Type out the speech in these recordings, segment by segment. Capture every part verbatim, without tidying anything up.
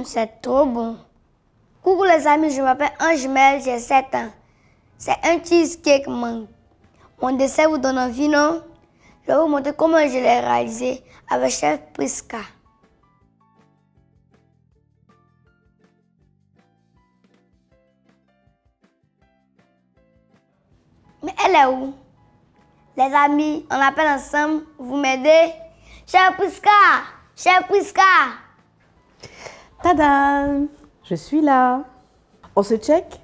Hum, c'est trop bon. Coucou les amis, je m'appelle Angemel, j'ai sept ans. C'est un cheesecake mangue. Mon dessert vous donne envie, non? Je vais vous montrer comment je l'ai réalisé avec Chef Priska. Mais elle est où? Les amis, on appelle ensemble, vous m'aidez? Chef Priska! Chef Priska! Tadam! Je suis là. On se check?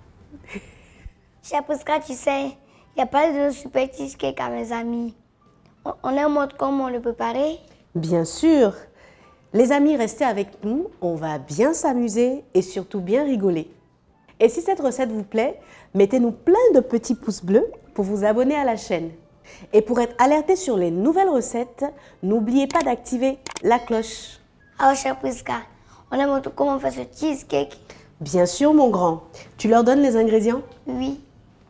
Chef Priska, tu sais, il y a pas de super cheesecake à mes amis. On, on leur montre comment le préparer? Bien sûr. Les amis, restez avec nous. On va bien s'amuser et surtout bien rigoler. Et si cette recette vous plaît, mettez-nous plein de petits pouces bleus pour vous abonner à la chaîne. Et pour être alerté sur les nouvelles recettes, n'oubliez pas d'activer la cloche. Alors, Chef Priska, on leur montre comment on fait ce cheesecake? Bien sûr, mon grand. Tu leur donnes les ingrédients? Oui.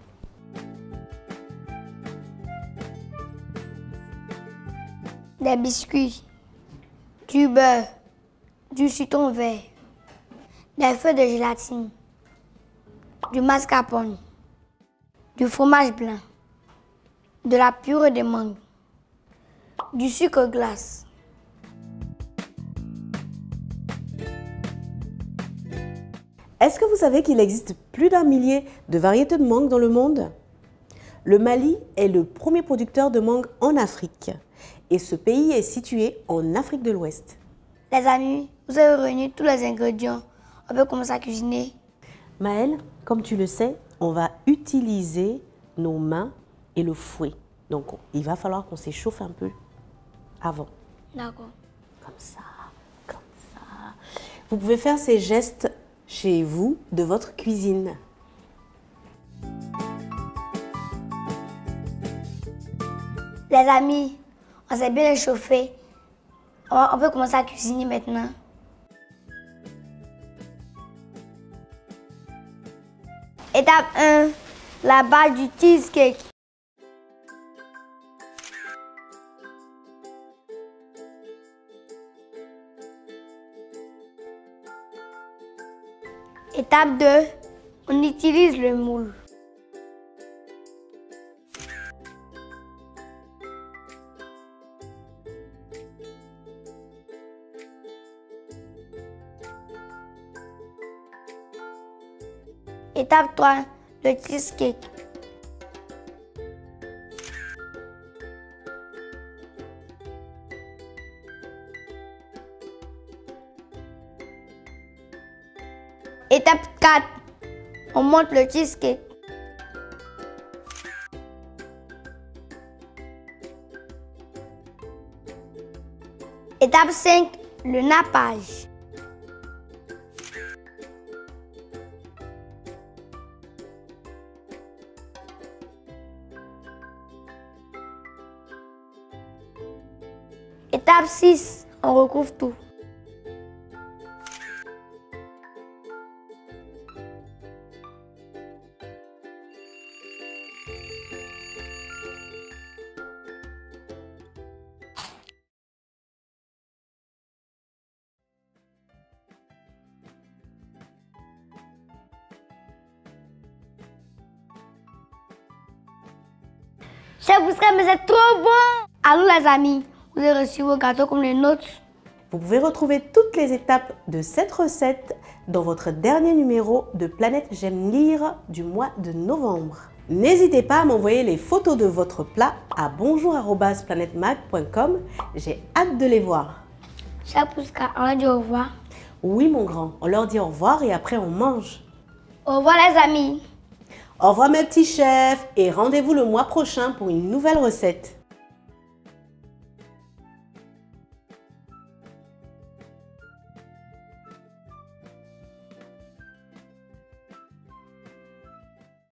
Des biscuits, du beurre, du citron vert, des feuilles de gélatine, du mascarpone, du fromage blanc, de la purée de mangue, du sucre glace. Est-ce que vous savez qu'il existe plus d'un millier de variétés de mangue dans le monde? Le Mali est le premier producteur de mangue en Afrique. Et ce pays est situé en Afrique de l'Ouest. Les amis, vous avez réuni tous les ingrédients. On peut commencer à cuisiner. Maëlle, comme tu le sais, on va utiliser nos mains et le fouet. Donc, il va falloir qu'on s'échauffe un peu avant. D'accord. Comme ça, comme ça. Vous pouvez faire ces gestes chez vous, de votre cuisine. Les amis, on s'est bien échauffé. On peut commencer à cuisiner maintenant. Étape un, la base du cheesecake. Étape deux, on utilise le moule. Étape trois, le cheesecake. Étape quatre, on monte le cheesecake. Étape cinq, le nappage. Étape six, on recouvre tout. Chef Priska, mais c'est trop bon! Alors les amis, vous avez reçu vos gâteaux comme les nôtres. Vous pouvez retrouver toutes les étapes de cette recette dans votre dernier numéro de Planète J'aime lire du mois de novembre. N'hésitez pas à m'envoyer les photos de votre plat à bonjour arobase planètemag point com. J'ai hâte de les voir. Chef Priska, on leur dit au revoir. Oui mon grand, on leur dit au revoir et après on mange. Au revoir les amis. Au revoir mes petits chefs et rendez-vous le mois prochain pour une nouvelle recette.